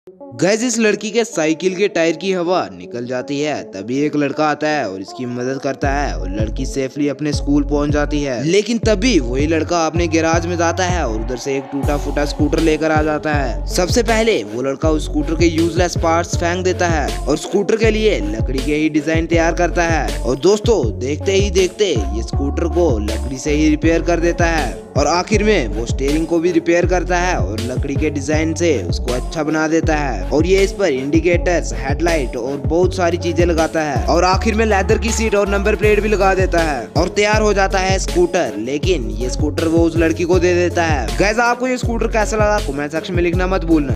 Gas इस लड़की के साइकिल के टायर की हवा निकल जाती है। तभी एक लड़का आता है और इसकी मदद करता है और लड़की सेफली अपने स्कूल पहुंच जाती है। लेकिन तभी वही लड़का अपने गैराज में जाता है और उधर से एक टूटा फूटा स्कूटर लेकर आ जाता है। सबसे पहले वो लड़का उस स्कूटर के यूजलेस पार्ट्स फेंक देता है और स्कूटर के लिए लकड़ी के ही डिजाइन तैयार करता है। और दोस्तों देखते ही देखते ये स्कूटर को लकड़ी से ही रिपेयर कर देता है और आखिर में वो स्टीयरिंग को भी रिपेयर करता है और लकड़ी के डिजाइन से उसको अच्छा बना देता है। और ये इस पर इंडिकेटर्स, हेडलाइट और बहुत सारी चीजें लगाता है और आखिर में लेदर की सीट और नंबर प्लेट भी लगा देता है और तैयार हो जाता है स्कूटर। लेकिन ये स्कूटर वो उस लड़की को दे देता है। गाइस आपको ये स्कूटर कैसा लगा कमेंट सेक्शन में लिखना मत भूलना।